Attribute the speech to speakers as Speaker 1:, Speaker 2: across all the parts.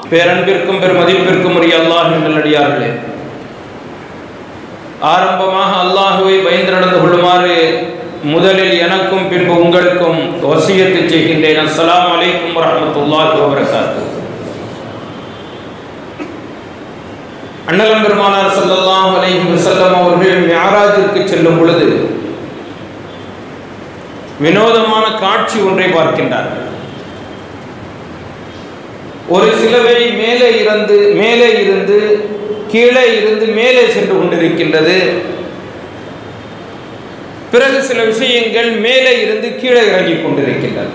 Speaker 1: பேரன்பிற்கும் பெருமதிப்பிற்கும் உரிய அல்லாஹ்வின் நல்லடியார்களே, ஆரம்பமாக அல்லாஹுவை பயந்து நடந்து கொள்ளுமாறு முதலில் எனக்கும் பின்பு உங்களுக்கும் வசியத்து செய்கின்றேன். அஸ்ஸலாமு அலைக்கும் வரஹ்மத்துல்லாஹி வபரகாத்துஹு. அண்ணலம் பெருமானார் ஸல்லல்லாஹு அலைஹி வஸல்லம் அவர்கள் மிஅராஜிற்கு செல்லும் பொழுது வினோதமான காட்சி ஒன்றை பார்க்கின்றார்கள். ஒரு சிலுவை மேலே இருந்து கீழே இருந்து மேலே சென்று கொண்டிருக்கின்றது. பிறகு சில விஷயங்கள் மேலே இருந்து கீழே இறங்கிக் கொண்டிருக்கின்றன.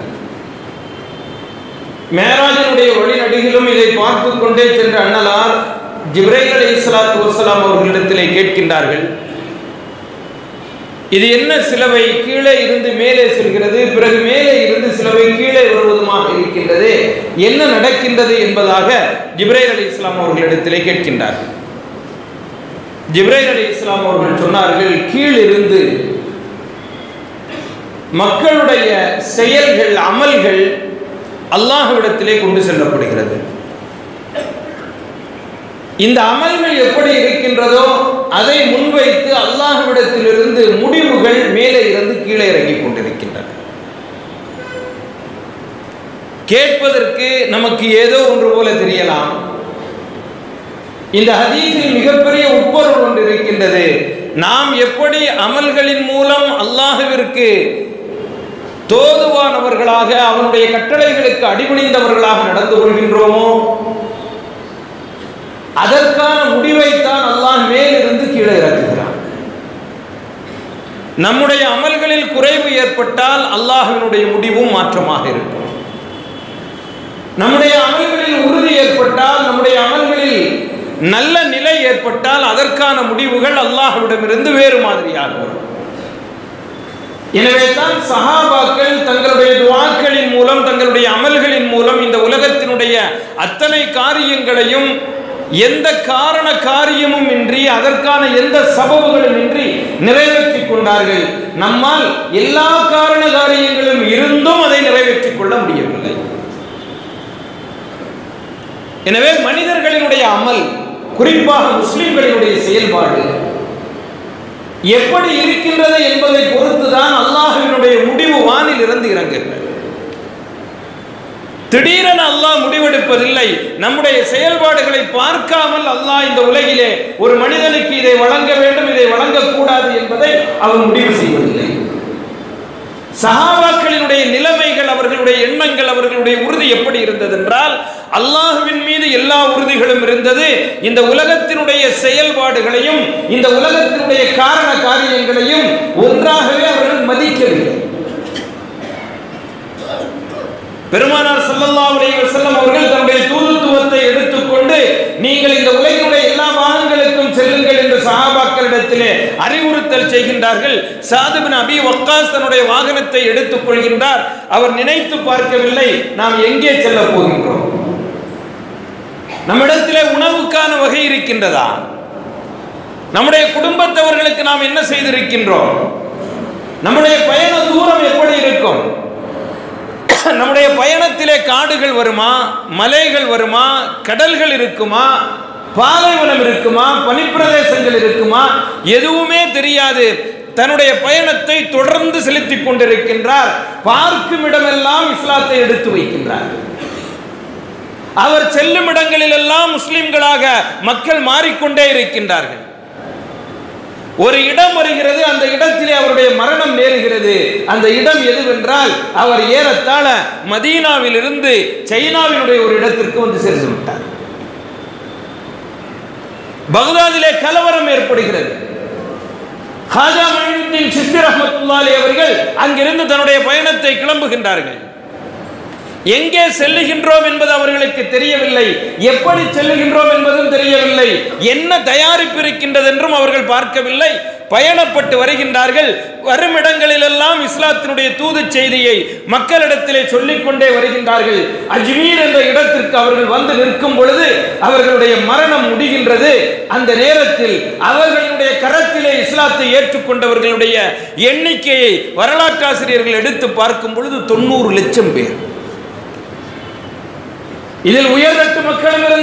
Speaker 1: மேராஜினுடைய வழிநடுகிலும் இதை பார்த்து கொண்டே சென்ற அண்ணலார் ஜிப்ரைல் அலைஹிஸ்ஸலாத்து வஸ்ஸலாம் அவர்களிடத்திலே கேட்கின்றார்கள், இது என்ன சிலுவை கீழே இருந்து மேலே செல்கிறது, பிறகு மேலே இருந்து சிலுவை கீழே வருவதுமாக இருக்கின்றது, என்ன நடக்கின்றது என்பதாக ஜிப்ரைல் அலைஹிஸ்ஸலாம் அவர்களிடத்திலே கேட்கின்றார்கள். ஜிப்ரைல் அலைஹிஸ்ஸலாம் அவர்கள் சொன்னார்கள், கீழிருந்து மக்களுடைய செயல்கள் அமல்கள் அல்லாஹ்விடத்திலே கொண்டு செல்லப்படுகிறது. இந்த அமல்கள் எப்படி இருக்கின்றதோ அதை முன்வைத்து அல்லாஹ்விடத்திலிருந்து முடிவுகள் மேலே இருந்து கீழே இறங்கிக் கொண்டிருக்கின்றன. கேட்பதற்கு நமக்கு ஏதோ ஒன்று போல தெரியலாம். இந்த ஹதீஸில் மிகப்பெரிய உட்பொருள் ஒன்று இருக்கின்றது. நாம் எப்படி அமல்களின் மூலம் அல்லாஹ்விற்கு தோதுவானவர்களாக அவனுடைய கட்டளைகளுக்கு அடிபணிந்தவர்களாக நடந்து கொள்கின்றோமோ அதற்கான முடிவைத்தான் அல்லாஹ் மேலிருந்து கீழே இறக்குகிறான். நம்முடைய அமல்களில் குறைவு ஏற்பட்டால் அல்லாஹ்வினுடைய முடிவும் மாற்றமாக இருக்கும். நம்முடைய அமல்களில் உறுதி ஏற்பட்டால், நம்முடைய அமல்களில் நல்ல நிலை ஏற்பட்டால் அதற்கான முடிவுகள் அல்லாஹ்விடமிருந்து வேறு மாதிரியாக வரும். எனவே தான் சஹாபாக்கள் தங்களுடைய துஆக்களின் மூலம், தங்களுடைய அமல்களின் மூலம் இந்த உலகத்தினுடைய அத்தனை காரியங்களையும் எந்த காரண காரியமும் இன்றி, அதற்கான எந்த சபபுகளும் இன்றி நிறைவேற்றிக் கொண்டார்கள். நம்மால் எல்லா காரண காரியங்களும் இருந்தும் அதை நிறைவேற்றிக் கொள்ள முடியவில்லை. எனவே மனிதர்களினுடைய அமல், குறிப்பாக முஸ்லிம்களினுடைய செயல்பாடு எப்படி இருக்கின்றது என்பதை பொறுத்துதான் அல்லாஹ்வினுடைய முடிவு வானில் இருந்து இறங்குகிறது. திடீரென அல்லாஹ் முடிவெடுப்பதில்லை. நம்முடைய செயல்பாடுகளை பார்க்காமல் அல்லாஹ் இந்த உலகிலே ஒரு மனிதனுக்கு இதை வழங்க வேண்டும், இதை வழங்கக்கூடாது என்பதை அவன் முடிவு செய்வதில்லை. சஹாபாக்களினுடைய நிலைமைகள், அவர்களுடைய எண்ணங்கள், அவர்களுடைய உறுதி எப்படி இருந்தது என்றால், அல்லாஹ்வின் மீது எல்லா உறுதிகளும் இருந்தது. இந்த உலகத்தினுடைய செயல்பாடுகளையும் இந்த உலகத்தினுடைய காரண காரியங்களையும் ஒன்றாகவே அவர்கள் மதிக்கவில்லை. பெருமானார் ஸல்லல்லாஹு அலைஹி வஸல்லம் அவர்கள் தன்னுடைய தூதுத்துவத்தை எடுத்துக்கொண்டு, நீங்கள் இந்த உலகினுடைய எல்லா வாகனங்களுக்கும் செல்லுங்கள் என்று சஹாபாக்களிடத்திலே அறிவுறுத்தல் செய்கின்றார்கள். சாத் இப்னு அபி வக்காஸ் தன்னுடைய வாகனத்தை எடுத்துக் கொள்கின்றார். அவர் நினைத்து பார்க்கவில்லை, நாம் எங்கே செல்ல போகின்றோம், நம்மிடத்திலே உணவுக்கான வகை இருக்கின்றதா, நம்முடைய குடும்பத்தவர்களுக்கு நாம் என்ன செய்திருக்கின்றோம், நம்முடைய பயண தூரம் எப்படி இருக்கும், நம்முடைய பயணத்திலே காடுகள் வருமா, மலைகள் வருமா, கடல்கள் இருக்குமா, பாலைவனம் இருக்குமா, பனிப்பிரதேசங்கள் இருக்குமா, எதுவுமே தெரியாது. தன்னுடைய பயணத்தை தொடர்ந்து செலுத்திக் கொண்டிருக்கின்றார். பார்க்கும் இடமெல்லாம் இஸ்லாத்தை எடுத்து வைக்கின்றார். அவர் செல்லும் இடங்களில் எல்லாம் முஸ்லிம்களாக மக்கள் மாறிக்கொண்டே இருக்கின்றார்கள். ஒரு இடம் வருகிறது, அந்த இடத்திலே அவருடைய மரணம் நேருகிறது. அந்த இடம் எதுவென்றால், அவர் ஏறத்தாழ மதீனாவில் இருந்து சைனாவினுடைய ஒரு இடத்திற்கு வந்து சேர்ந்து விட்டார். பக்தாதிலே கலவரம் ஏற்படுகிறது. ஹாஜா மொய்னுத்தீன் சிஸ்தி ரஹ்மத்துல்லாஹி அலைஹி அவர்கள் அங்கிருந்து தன்னுடைய பயணத்தை கிளம்புகின்றார்கள். எங்கே செல்லுகின்றோம் என்பது அவர்களுக்கு தெரியவில்லை, எப்படி செல்லுகின்றோம் என்பதும் தெரியவில்லை, என்ன தயாரிப்பு இருக்கின்றது என்றும் அவர்கள் பார்க்கவில்லை. பயணப்பட்டு வருகின்றார்கள். வரும் இடங்களிலெல்லாம் இஸ்லாத்தினுடைய தூது செய்தியை மக்களிடத்திலே சொல்லிக்கொண்டே வருகின்றார்கள். அஜ்மீர் என்ற இடத்திற்கு அவர்கள் வந்து நிற்கும் பொழுது அவர்களுடைய மரணம் முடிகின்றது. அந்த நேரத்தில் அவர்களுடைய கரத்திலே இஸ்லாத்தை ஏற்றுக்கொண்டவர்களுடைய எண்ணிக்கையை வரலாற்றாசிரியர்கள் எடுத்து பார்க்கும் பொழுது 90 லட்சம் பேர். இதில் உயர்தட்டு மக்களும்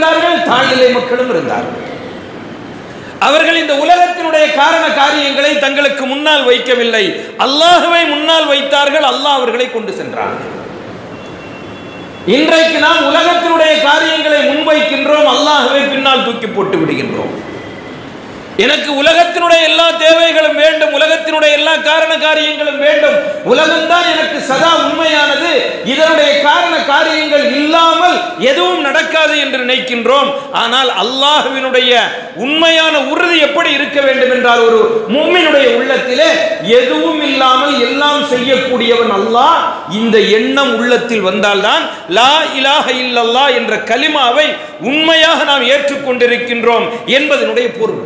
Speaker 1: ஏழை மக்களும் இருந்தார்கள். அவர்கள் இந்த உலகத்தினுடைய காரண காரியங்களை தங்களுக்கு முன்னால் வைக்கவில்லை, அல்லாஹ்வை முன்னால் வைத்தார்கள். அல்லாஹ் அவர்களை கொண்டு சென்றார். இன்றைக்கு நாம் உலகத்தினுடைய காரியங்களை முன்வைக்கின்றோம், அல்லாஹ்வை பின்னால் தூக்கி போட்டு விடுகின்றோம். எனக்கு உலகத்தினுடைய எல்லா தேவைகளும் வேண்டும், உலகத்தினுடைய எல்லா காரண காரியங்களும் வேண்டும், உலகம்தான் எனக்கு சதா உண்மையானது, இதனுடைய காரண காரியங்கள் இல்லாமல் எதுவும் நடக்காது என்று நினைக்கின்றோம். ஆனால் அல்லாஹ்வினுடைய உண்மையான உறுதி எப்படி இருக்க வேண்டும் என்றால், ஒரு முஃமினுடைய உள்ளத்திலே எதுவும் இல்லாமல் எல்லாம் செய்யக்கூடியவன் அல்லாஹ், இந்த எண்ணம் உள்ளத்தில் வந்தால்தான் லா இலாஹ இல்லல்லாஹ் என்ற கலிமாவை உண்மையாக நாம் ஏற்றுக்கொண்டிருக்கின்றோம் என்பதனுடைய பொருள்.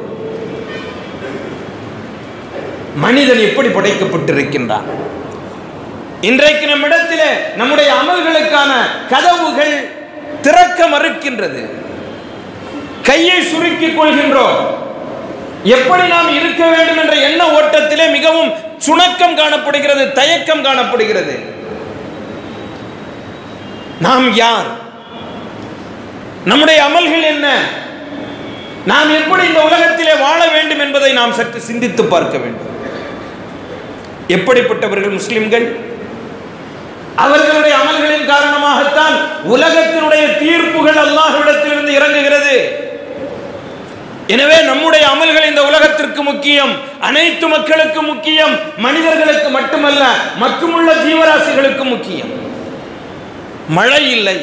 Speaker 1: மனிதன் எப்படி படைக்கப்பட்டிருக்கின்றான்? இன்றைக்கு நம்மிடத்திலே நம்முடைய அமல்களுக்கான கதவுகள் திறக்க மறுக்கின்றது. கையை சுருக்கிக் கொள்கின்றோம். எப்படி நாம் இருக்க வேண்டும் என்ற எண்ண ஓட்டத்திலே மிகவும் சுணக்கம் காணப்படுகிறது, தயக்கம் காணப்படுகிறது. நாம் யார்? நம்முடைய அமல்கள் என்ன? நாம் எப்படி இந்த உலகத்திலே வாழ வேண்டும் என்பதை நாம் சற்று சிந்தித்து பார்க்க வேண்டும். எப்படிப்பட்டவர்கள் முஸ்லிம்கள்? அவர்களுடைய அமல்களின் காரணமாகத்தான் உலகத்தினுடைய தீர்ப்புகள் அல்லாஹ்விடத்திலிருந்து இறங்குகிறது. எனவே நம்முடைய அமல்கள் இந்த உலகத்திற்கு முக்கியம், அனைத்து மக்களுக்கு முக்கியம், மனிதர்களுக்கு மட்டுமல்ல மற்றுமுள்ள ஜீவராசிகளுக்கு முக்கியம். மழை இல்லை,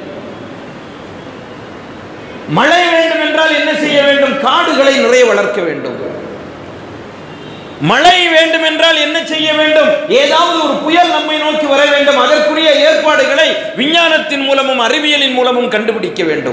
Speaker 1: மழை வேண்டும் என்றால் என்ன செய்ய வேண்டும்? காடுகளை நிறைய வளர்க்க வேண்டும். மழை வேண்டும் என்றால் என்ன செய்ய வேண்டும்? ஏதாவது ஒரு புயல் நம்மை நோக்கி வர வேண்டும். அதற்குரிய ஏற்பாடுகளை விஞ்ஞானத்தின் மூலமும் அறிவியலின் மூலமும் கண்டுபிடிக்க வேண்டும்.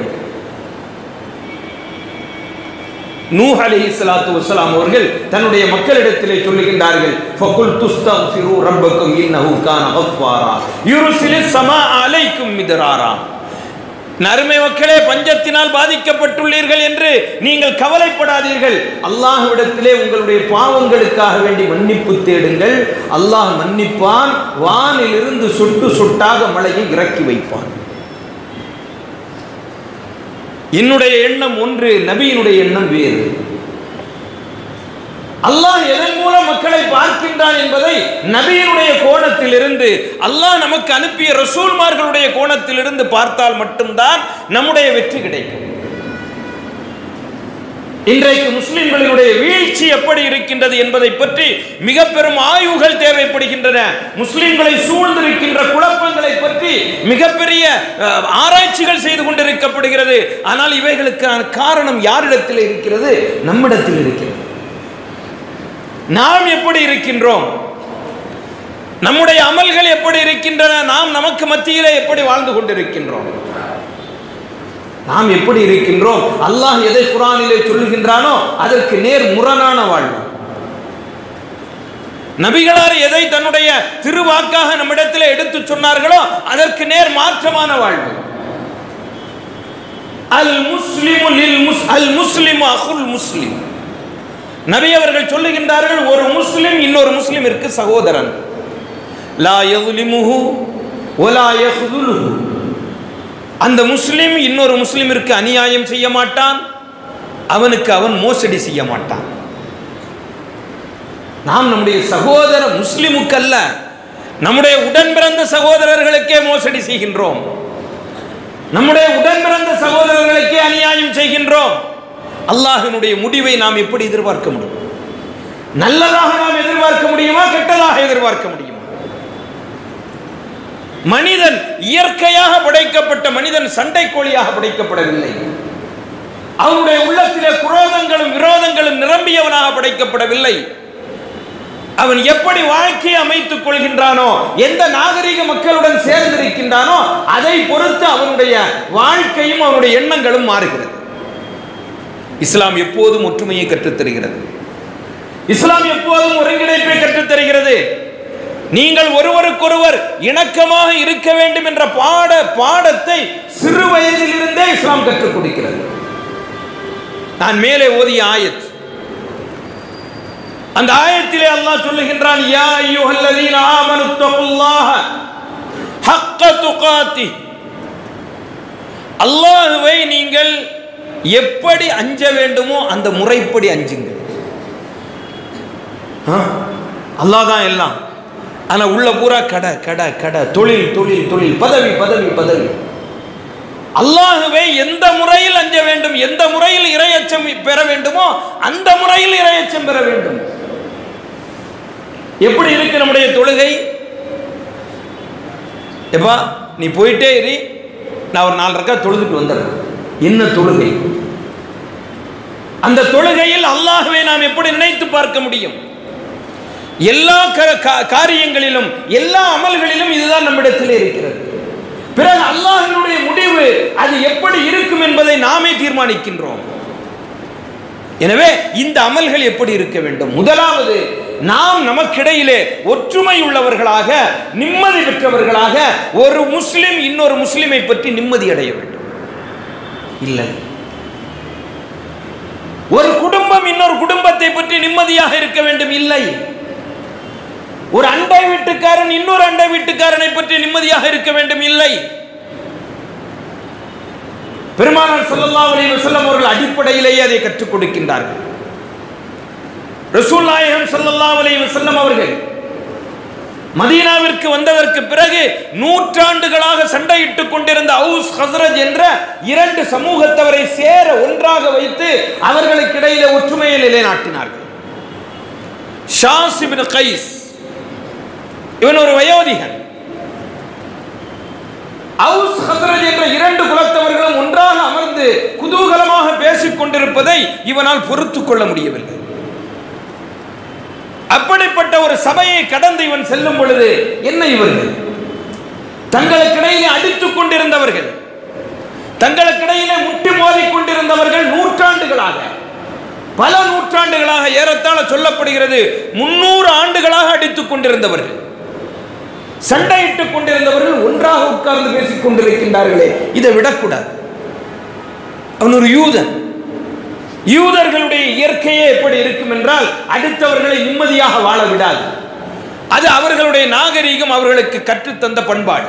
Speaker 1: நூஹ் அலைஹிஸ்ஸலாத்து வஸ்ஸலாம் அவர்கள் தன்னுடைய மக்களிடத்திலே சொல்லுகின்றார்கள், ஃபகுல் துஸ்தக்ஃபிரு ரப்பக்கும் இன்னஹு கான கஃபாரா யுர்சிலிஸ் ஸமா அலைக்கும் மித்ராரா. நறுமை மக்களே, பஞ்சத்தினால் பாதிக்கப்பட்டுள்ளீர்கள் என்று நீங்கள் கவலைப்படாதீர்கள். அல்லாஹ்விடத்திலே உங்களுடைய பாவங்களுக்காக வேண்டி மன்னிப்பு தேடுங்கள். அல்லாஹ் மன்னிப்பான், வானிலிருந்து சொட்டு சொட்டாக மழையை இறக்கி வைப்பான். என்னுடைய எண்ணம் ஒன்று, நபியினுடைய எண்ணம் வேறு. அல்லாஹ் எதன் மூலம் மக்களை பார்க்கின்றான் என்பதை நபியினுடைய கோணத்தில் இருந்து, அல்லாஹ் நமக்கு அனுப்பிய ரசூல்மார்களுடைய கோணத்தில் இருந்து பார்த்தால் மட்டும்தான் நம்முடைய வெற்றி கிடைக்கும். இன்றைக்கு முஸ்லிம்களினுடைய வீழ்ச்சி எப்படி இருக்கின்றது என்பதை பற்றி மிக பெரும் ஆய்வுகள் தேவைப்படுகின்றன. முஸ்லிம்களை சூழ்ந்திருக்கின்ற குழப்பங்களை பற்றி மிகப்பெரிய ஆராய்ச்சிகள் செய்து கொண்டிருக்கப்படுகிறது. ஆனால் இவைகளுக்கான காரணம் யாரிடத்தில் இருக்கிறது? நம்மிடத்தில் இருக்கிறது. நாம் எப்படி இருக்கின்றோம்? நம்முடைய அமல்கள் எப்படி இருக்கின்றன? நாம் நமக்கு மத்தியிலே எப்படி வாழ்ந்து கொண்டிருக்கின்றோம்? நாம் எப்படி இருக்கின்றோம்? அல்லாஹ் எதை குர்ஆனிலே சொல்லுகின்றானோ அதற்கு நேர் முரணான வாழ்வு, நபிகளார் எதை தன்னுடைய திருவாக்காக நம்மிடத்தில் எடுத்து சொன்னார்களோ அதற்கு நேர் மாற்றமான வாழ்வு. அல் முஸ்லிமு அகுல் முஸ்லிம். நபி அவர்கள் சொல்லுகின்றார்கள், ஒரு முஸ்லிம் இன்னொரு முஸ்லிமிற்கு சகோதரன். லா யظ்லிமுஹு வலா யஹ்துலுஹு. அந்த முஸ்லிம் இன்னொரு முஸ்லிமிற்கு அநியாயம் செய்ய மாட்டான், அவனுக்கு அவன் மோசடி செய்ய மாட்டான். நாம் நம்முடைய சகோதர முஸ்லிமுக்கு அல்ல, நம்முடைய உடன் பிறந்த சகோதரர்களுக்கே மோசடி செய்கின்றோம். நம்முடைய உடன் பிறந்த சகோதரர்களுக்கே அநியாயம் செய்கின்றோம். அல்லாஹ்வினுடைய முடிவை நாம் எப்படி எதிர்பார்க்க முடியும்? நல்லதாக நாம் எதிர்பார்க்க முடியுமா? கெட்டதாக எதிர்பார்க்க முடியுமா? மனிதன் இயற்கையாக படைக்கப்பட்ட மனிதன் சண்டைக்கோழியாக படைக்கப்படவில்லை. அவனுடைய உள்ளத்திலே குரோதங்களும் விரோதங்களும் நிரம்பியவனாக படைக்கப்படவில்லை. அவன் எப்படி வாழ்க்கையை அமைத்துக் கொள்கின்றானோ, எந்த நாகரிக மக்களுடன் சேர்ந்திருக்கின்றானோ அதை பொறுத்து அவனுடைய வாழ்க்கையும் அவனுடைய எண்ணங்களும் மாறுகிறது. இஸ்லாம் எப்போதும் ஒற்றுமையை கற்றுத்தருகிறது. இஸ்லாம் எப்போதும் ஒருங்கிணைப்பை கற்றுத்தருகிறது. நீங்கள் ஒருவருக்கொருவர் இணக்கமாக இருக்க வேண்டும் என்ற பாடத்தை சிறு வயதில் இருந்தே இஸ்லாம் கற்றுக் கொடுக்கிறது. நான் மேலே ஓதிய ஆயத், அந்த ஆயத்திலே அல்லாஹ் சொல்லுகின்றான், யா அய்யுஹல்லதீன ஆமனு தகுல்லாஹ ஹக்க துகாத்தி. அல்லாஹ்வை நீங்கள் எப்படி அஞ்ச வேண்டுமோ அந்த முறைப்படி அஞ்சுங்க. அல்லாஹ் தான் எல்லாம். ஆனா உள்ள பூரா கடை கடை கடை, தொழில் தொழில் தொழில், பதவி பதவி பதவி. அல்லாஹ்வை எந்த முறையில் அஞ்ச வேண்டும், எந்த முறையில் இறையச்சம் பெற வேண்டுமோ அந்த முறையில் இறையச்சம் பெற வேண்டும். எப்படி இருக்கு நம்முடைய தொழுகை? எப்பா நீ போயிட்டே இரு, நான் ஒரு 4 ரக்காத் தொழுதுட்டு வந்துடுறேன். என்ன தொழுகை? அந்த தொழுகையில் அல்லாஹ்வை நாம் எப்படி நினைத்து பார்க்க முடியும்? எல்லா காரியங்களிலும் எல்லா அமல்களிலும் இதுதான் நம்மிடத்தில் இருக்கிறது. பிறகு அல்லாஹ்வினுடைய முடிவு அது எப்படி இருக்கும் என்பதை நாமே தீர்மானிக்கின்றோம். எனவே இந்த அமல்கள் எப்படி இருக்க வேண்டும்? முதலாவது, நாம் நமக்கிடையிலே ஒற்றுமை உள்ளவர்களாக, நிம்மதி பெற்றவர்களாக, ஒரு முஸ்லிம் இன்னொரு முஸ்லிமை பற்றி நிம்மதி அடைய வேண்டும். இல்லை, ஒரு குடும்பம் இன்னொரு குடும்பத்தை பற்றி நிம்மதியாக இருக்க வேண்டும். இல்லை, ஒரு அண்டை வீட்டுக்காரன் இன்னொரு அண்டை வீட்டுக்காரனை பற்றி நிம்மதியாக இருக்க வேண்டும். இல்லை, பெருமானார் ஸல்லல்லாஹு அலைஹி வஸல்லம் அவர்கள் அடிப்படையிலேயே அதை கற்றுக் கொடுக்கின்றார்கள். ரசூல் நாயகம் ஸல்லல்லாஹு அலைஹி வஸல்லம் அவர்கள் மதீனாவிற்கு வந்ததற்கு பிறகு நூற்றாண்டுகளாக சண்டையிட்டுக் கொண்டிருந்த அவுஸ் ஹஸ்ரஜ் என்ற 2 சமூகத்தவரை சேர ஒன்றாக வைத்து அவர்களுக்கு இடையிலே ஒற்றுமையை நிலைநாட்டினார்கள். ஷாஸ் இப்னு கைஸ் இவன் ஒரு வயோதிகன். அவுஸ் ஹஸ்ரஜ் என்ற 2 குலத்தவர்களும் ஒன்றாக அமர்ந்து குதூகலமாக பேசிக் கொண்டிருப்பதை இவனால் பொறுத்துக் கொள்ள முடியவில்லை. அப்படிப்பட்ட ஒரு சபையை கடந்து இவன் செல்லும் பொழுது, என்ன இவர்கள் தங்களுக்கிடையிலே அடித்துக் கொண்டிருந்தவர்கள், தங்களுக்கிடையிலே முட்டி மோதிக் கொண்டிருந்தவர்கள், நூற்றாண்டுகளாக, பல நூற்றாண்டுகளாக, ஏறத்தாழ சொல்லப்படுகிறது 300 ஆண்டுகளாக அடித்துக் கொண்டிருந்தவர்கள், சண்டையிட்டுக் கொண்டிருந்தவர்கள் ஒன்றாக உட்கார்ந்து பேசிக் கொண்டிருக்கின்றார்களே, இதை விடக்கூடாது. அவன் ஒரு யூதன். யூதர்களுடைய இயற்கையே எப்படி இருக்கும் என்றால் அடுத்தவர்களை நிம்மதியாக வாழ விடாது. அது அவர்களுடைய நாகரீகம், அவர்களுக்கு கற்றுத்தந்த பண்பாடு.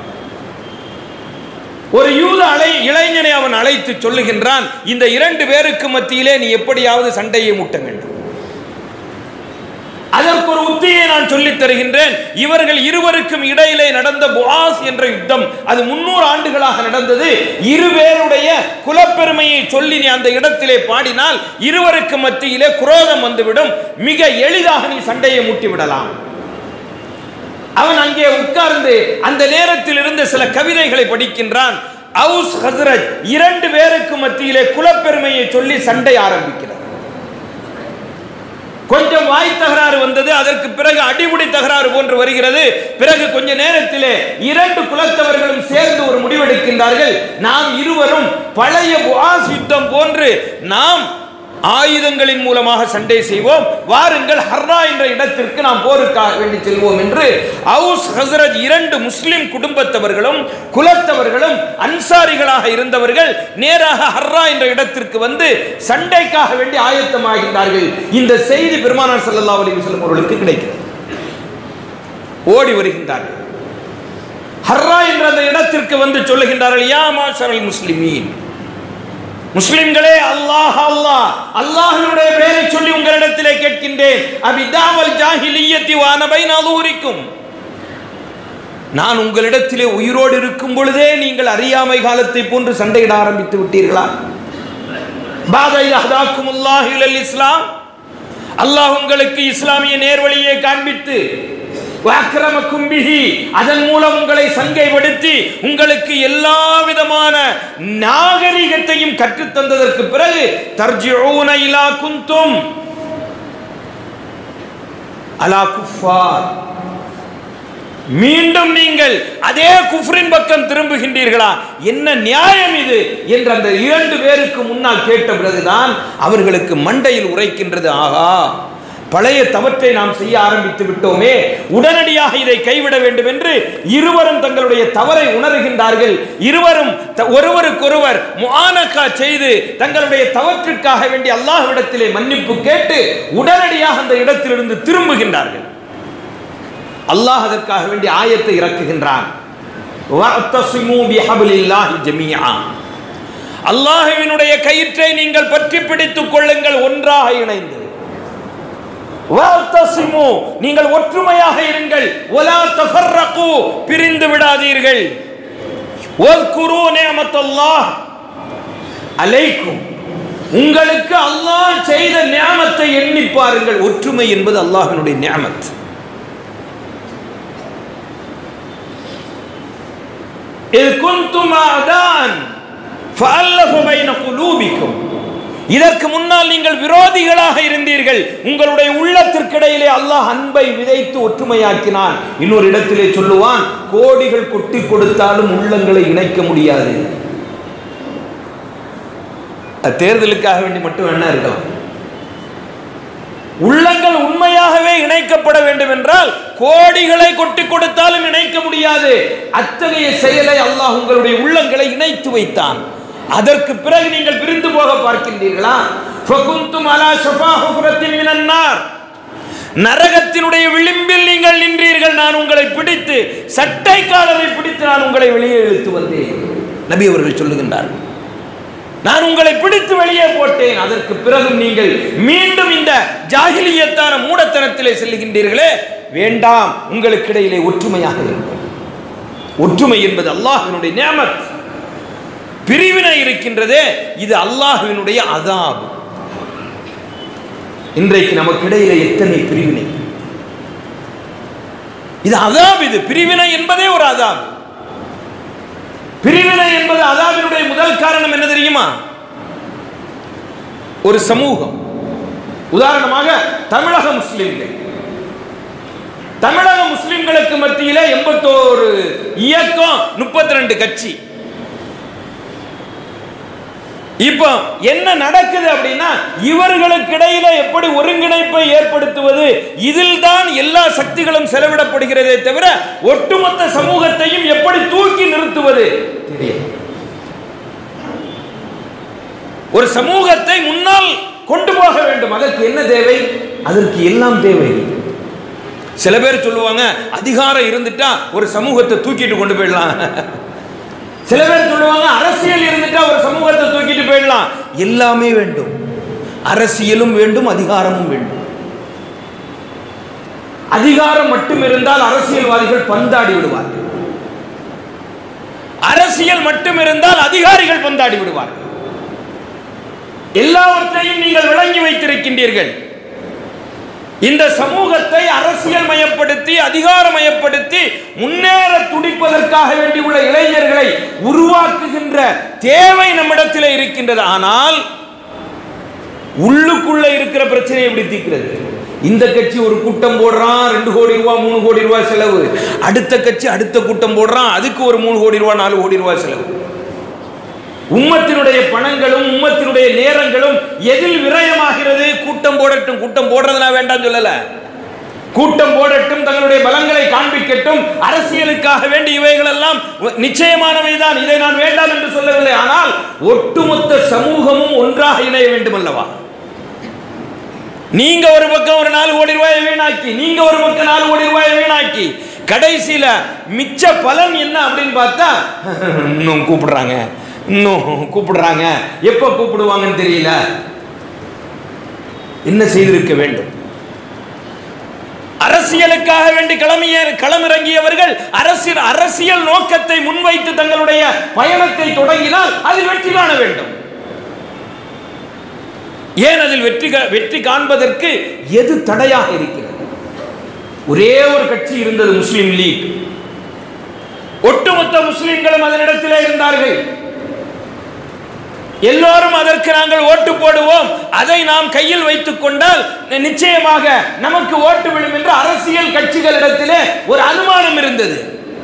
Speaker 1: ஒரு யூத இளைஞனை அவன் அழைத்து சொல்லுகின்றான், இந்த 2 பேருக்கு மத்தியிலே நீ எப்படியாவது சண்டையை மூட்ட வேண்டும். அதற்கு ஒரு உத்தியை நான் சொல்லித் தருகின்றேன். இவர்கள் இருவருக்கும் இடையிலே நடந்த புஆஸ் என்ற யுத்தம், அது 300 ஆண்டுகளாக நடந்தது. 2 பேருடைய குலப்பெருமையை சொல்லி நீ அந்த இடத்திலே பாடினால் இருவருக்கு மத்தியிலே குரோதம் வந்துவிடும். மிக எளிதாக நீ சண்டையை மூட்டி விடலாம். அவன் அங்கே உட்கார்ந்து அந்த நேரத்தில் இருந்த சில கவிதைகளை படிக்கின்றான். அவுஸ் ஹஸ்ரஜ் 2 பேருக்கு மத்தியிலே குலப்பெருமையை சொல்லி சண்டை ஆரம்பிக்கிறார். கொஞ்சம் வாய் தகராறு வந்தது, அதற்கு பிறகு அடிமுடி தகராறு போன்று வருகிறது. பிறகு கொஞ்ச நேரத்திலே 2 குலத்தவர்களும் சேர்ந்து ஒரு முடிவெடுக்கின்றார்கள். நாம் இருவரும் பழைய புஆஸ் யுத்தம் போன்று நாம் ஆயுதங்களின் மூலமாக சண்டை செய்வோம், வாருங்கள் ஹர்ரா என்ற இடத்திற்கு நாம் போருக்காக வேண்டி செல்வோம் என்று அவுஸ் ஹஸ்ரஜ் 2 முஸ்லிம் குடும்பத்தவர்களும் குலத்தவர்களும் அன்சாரிகளாக இருந்தவர்கள் நேராக ஹர்ரா என்ற இடத்திற்கு வந்து சண்டைக்காக வேண்டி ஆயத்தமாகின்றார்கள். இந்த செய்தி பெருமானார் ஸல்லல்லாஹு அலைஹி வஸல்லம் அவர்களுக்கு கிடைக்கிறது. ஓடி வருகின்றார்கள். ஹர்ரா என்ற அந்த இடத்திற்கு வந்து சொல்லுகின்றார்கள், யா மாஷரல் முஸ்லிமீன், முஸ்லிம்களே, அல்லாஹ் அல்லாஹ் அல்லாஹ்வுடைய பெயரை சொல்லி உங்களிடத்திலே கேட்கின்றேன். அபிதாவல் ஜாஹிலிய்யத்தி வ அன பைன அலூரிக்கும், நான் உங்களிடத்திலே உயிரோடு இருக்கும் பொழுதே நீங்கள் அறியாமை காலத்தை போன்று சண்டையிட ஆரம்பித்து விட்டீர்களா? பாத யஹ்தாக்குமுல்லாஹு இலல் இஸ்லாம், அல்லாஹ் உங்களுக்கு இஸ்லாமிய நேர்வழியை காண்பித்து வஅக்ரமக்கும் பிஹி, அதன் மூலம் உங்களை சங்கைப்படுத்தி உங்களுக்கு எல்லா விதமான நாகரிகத்தையும் கற்றுத் தந்ததற்கு பிறகு தர்ஜிஊன இலா குந்தும் அலா குஃபார், மீண்டும் நீங்கள் அதே குஃப்ரின் பக்கம் திரும்புகின்றீர்களா? என்ன நியாயம் இது என்று அந்த 2 பேருக்கு முன்னால் கேட்ட பிறகுதான் அவர்களுக்கு மண்டையில் உரைக்கின்றது, ஆகா, பழைய தவற்றை நாம் செய்ய ஆரம்பித்து விட்டோமே, உடனடியாக இதை கைவிட வேண்டும் என்று இருவரும் தங்களுடைய தவறை உணர்கின்றார்கள். இருவரும் ஒருவருக்கொருவர் முஆனகா செய்து தங்களுடைய தவற்றுக்காக வேண்டி அல்லாஹ்விடத்திலே மன்னிப்பு கேட்டு உடனடியாக அந்த இடத்திலிருந்து திரும்புகின்றார்கள். அல்லாஹ் அதற்காக வேண்டி ஆயத்தை இறக்குகின்றான், வஅத்தஸிமு பிஹப்லில்லாஹி ஜமீஆ, அல்லாஹ்வினுடைய கயிற்றை நீங்கள் பற்றி பிடித்துக் கொள்ளுங்கள், ஒன்றாக இணைந்து. வஅத்தஸிமு, நீங்கள் ஒற்றுமையாக இருங்கள். வலா தஃபர்ரகு, பிரிந்து விடாதீர்கள். வஸ்குரு நிஅமத்தல்லாஹ் அலைக்கும், உங்களுக்கு அல்லாஹ் செய்த நிஅமத்தை எண்ணி பாருங்கள். ஒற்றுமை என்பது அல்லாஹ்வினுடைய நிஅமத். இல் குன்தும் அதான் ஃபஅல்லஃப பைன குலூபிக்கும், இதற்கு முன்னால் நீங்கள் விரோதிகளாக இருந்தீர்கள், உங்களுடைய உள்ளத்திற்கிடையிலே அல்லாஹ் அன்பை விதைத்து ஒற்றுமையாக்கினான். இன்னொரு இடத்திலே சொல்லுவான், கோடிகள் கொட்டி கொடுத்தாலும் உள்ளங்களை இணைக்க முடியாது. தேர்தலுக்காக வேண்டி மட்டும் என்ன இருக்கலாம். உள்ளங்கள் உண்மையாகவே இணைக்கப்பட வேண்டும் என்றால் கோடிகளை கொட்டி கொடுத்தாலும் இணைக்க முடியாது. அத்தகைய செயலை அல்லாஹ் உங்களுடைய உள்ளங்களை இணைத்து வைத்தான். அதற்கு பிறகு நீங்கள் பிரிந்து போக பார்க்கின்றீர்களா? ஃபகுந்தும் அலா ஷஃபா ஹுஃப்ரத்தின் மினன் நார், நரகத்தினுடைய விளிம்பில் நீங்கள் நின்றீர்கள். நான் உங்களை பிடித்து, சட்டை காலரை பிடித்து நான் உங்களை வெளியே இழுத்து வந்தேன். நபி அவர்கள் சொல்லுகின்றார்கள், நான் உங்களை பிடித்து வெளியே போட்டேன். அதற்கு பிறகு நீங்கள் மீண்டும் இந்த ஜாஹிலியத்தான மூடத்தனத்திலே செல்லுகின்றீர்களே, வேண்டாம். உங்களுக்கு இடையிலே ஒற்றுமையாக இருக்கும். ஒற்றுமை என்பது அல்லாஹ்வினுடைய நிஅமத். பிரிவினை இருக்கின்றதே, இது அல்லாஹ்வினுடைய அஸாப். இன்றைக்கு நமக்கு இடையிலே எத்தனை பிரிவினை! இது அஸாப். இது பிரிவினை என்பதே ஒரு அஸாப். பிரிவினை என்பது அஸாபினுடைய முதல் காரணம் என்ன தெரியுமா? ஒரு சமூகம், உதாரணமாக தமிழக முஸ்லிம்கள், தமிழக முஸ்லிம்களுக்கு மத்தியிலே 81 இயக்கம், 32 கட்சி. இப்போ என்ன நடக்குது அப்படின்னா, இவர்களுக்கு இடையில எப்படி ஒருங்கிணைப்பை ஏற்படுத்துவது, இதில் தான் எல்லா சக்திகளும் செலவிடப்படுகிறதே தவிர ஒட்டுமொத்த சமூகத்தையும் எப்படி தூக்கி நிறுத்துவது தெரியாது. ஒரு சமூகத்தை முன்னால் கொண்டு போக வேண்டும். அதற்கு என்ன தேவை? அதற்கு எல்லாம் தேவை. சில பேர் சொல்லுவாங்க, அதிகாரம் இருந்துட்டா ஒரு சமூகத்தை தூக்கிட்டு கொண்டு போயிடலாம். சில பேர் சொல்லுவாங்க, அரசியல் இருந்துட்டா ஒரு சமூகத்தை தூக்கிட்டு போயிடலாம். எல்லாமே வேண்டும். அரசியலும் வேண்டும், அதிகாரமும் வேண்டும். அதிகாரம் மட்டும் இருந்தால் அரசியல்வாதிகள் பந்தாடி விடுவார்கள். அரசியல் மட்டும் இருந்தால் அதிகாரிகள் பந்தாடி விடுவார்கள். எல்லாவற்றையும் நீங்கள் விளங்கி வைத்திருக்கின்றீர்கள். இந்த சமூகத்தை அரசியல் மயப்படுத்தி, அதிகாரமயப்படுத்தி முன்னேற துடிப்பதற்காக வேண்டியுள்ள இளைஞர்களை உருவாக்குகின்ற தேவை நம்மிடத்தில் இருக்கின்றது. ஆனால் உள்ளுக்குள்ள இருக்கிற பிரச்சனை எப்படி தீர்க்கிறது? இந்த கட்சி ஒரு கூட்டம் போடுறான், 2 கோடி ரூபாய் 3 கோடி ரூபாய் செலவு. அடுத்த கட்சி அடுத்த கூட்டம் போடுறான், அதுக்கு ஒரு 3 கோடி ரூபாய் 4 கோடி ரூபாய் செலவு. உம்மத்தினுடைய பணங்களும் உம்மத்தினுடைய நேரங்களும் எதில் விரயமாகிறது? கூட்டம் போடட்டும். கூட்டம் போடுறது நான் வேண்டாம் சொல்லல. கூட்டம் போடட்டும், தங்களுடைய பலங்களை காண்பிக்கட்டும், அரசியலுக்காக வேண்டி இவைகள் எல்லாம் நிச்சயமானவைதான், இதை நான் வேண்டாம் என்று சொல்லவில்லை. ஆனால் ஒட்டுமொத்த சமூகமும் ஒன்றாக இணைய வேண்டும் அல்லவா? நீங்க ஒரு பக்கம் ஒரு 4 கோடி ரூபாயை வீணாக்கி, நீங்க ஒரு பக்கம் 4 கோடி ரூபாயை வீணாக்கி, கடைசியில மிச்ச பலன் என்ன அப்படின்னு பார்த்தா, இன்னும் கூப்பிடுறாங்க, இன்னும் கூப்பிடுறாங்க, எப்ப கூப்பிடுவாங்கன்னு தெரியல. என்ன செய்திருக்க வேண்டும்? அரசியலுக்காக வேண்டி களமிறங்கியவர்கள் அரசியல் நோக்கத்தை முன்வைத்து தங்களுடைய பயணத்தை தொடங்கினால் அதில் வெற்றி காண வேண்டும். ஏன் அதில் வெற்றி காண்பதற்கு எது தடையாக இருக்கிறது? ஒரே ஒரு கட்சி இருந்தது, முஸ்லிம் லீக். ஒட்டுமொத்த முஸ்லிம்களும் அதனிடத்திலே இருந்தார்கள். எல்லோரும் அதற்கு நாங்கள் ஓட்டு போடுவோம், அதை நாம் கையில் வைத்துக் கொண்டால் நிச்சயமாக நமக்கு ஓட்டு விடும் என்று அரசியல் கட்சிகளிடத்திலே ஒரு அனுமானம் இருந்தது.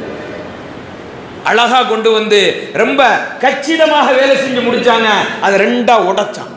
Speaker 1: அழகா கொண்டு வந்து ரொம்ப கச்சிதமாக வேலை செஞ்சு முடிச்சாங்க. அதை ரெண்டா உடைச்சாங்க.